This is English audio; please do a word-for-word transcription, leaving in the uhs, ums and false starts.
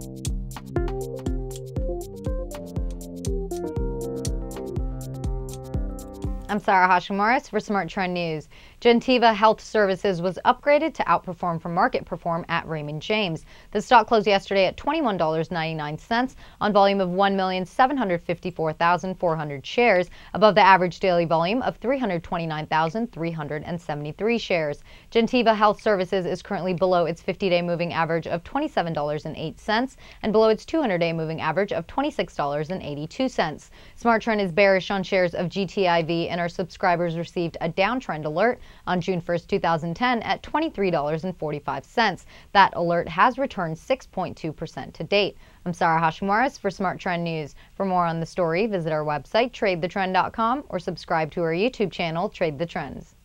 I'm Sarah Hashimoris for Smart Trend News. Gentiva Health Services was upgraded to outperform from market perform at Raymond James. The stock closed yesterday at twenty-one dollars and ninety-nine cents on volume of one million seven hundred fifty-four thousand four hundred shares, above the average daily volume of three hundred twenty-nine thousand three hundred seventy-three shares. Gentiva Health Services is currently below its fifty-day moving average of twenty-seven dollars and eight cents and below its two hundred day moving average of twenty-six dollars and eighty-two cents. Smart Trend is bearish on shares of G T I V, and our subscribers received a downtrend alert on June first, two thousand ten at twenty-three dollars and forty-five cents. That alert has returned six point two percent to date. I'm Sarah Hashimoris for Smart Trend News. For more on the story, visit our website, trade the trend dot com, or subscribe to our YouTube channel, Trade the Trends.